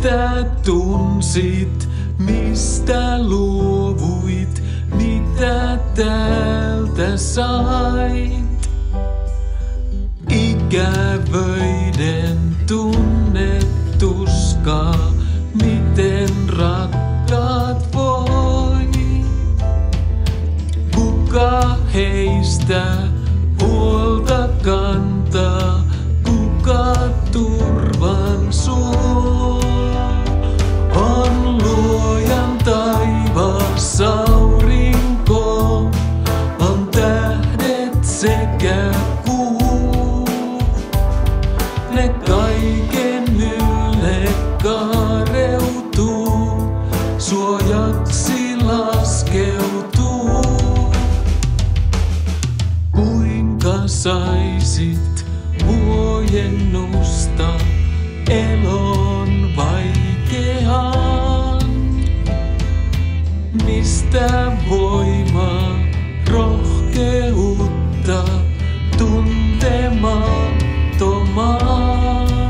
Mitä tunsit, mistä luovuit, mitä täältä sait? Ikävöiden tunnet tuskaa, miten rakkaat voi. Kuka heistä huolta kantaa, kuka turvan suo? On luojan taivaas aurinko, on tähdet sekä kuu. Ne kaiken ylle kaareutuu, suojaksi laskeutuu. Kuinka saisit huojennusta elon vaikeaan? Mistä voimaa, rohkeutta tuntemattomaan?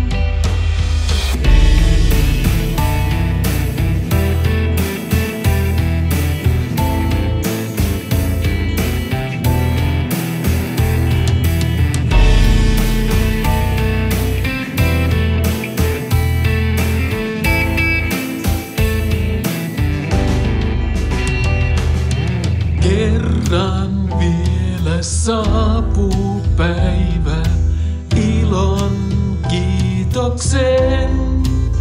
Kerran vielä saapuu päivä ilon kiitoksen,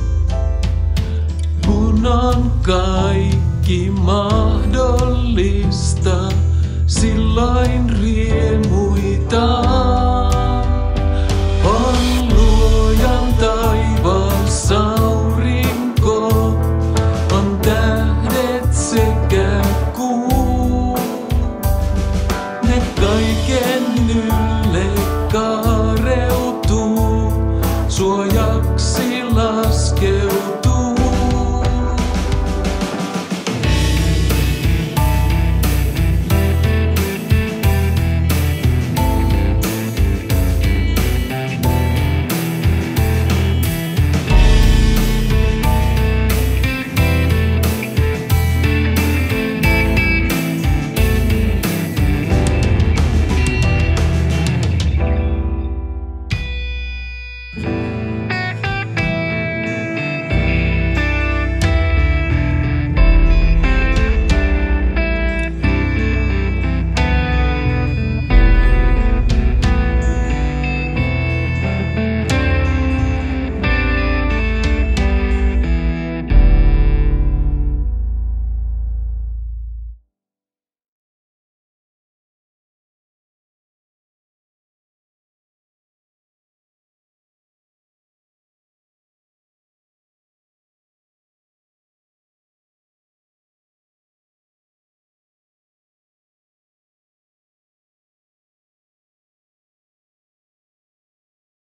kun on kaikki mahdollista, silloin riemuitaan.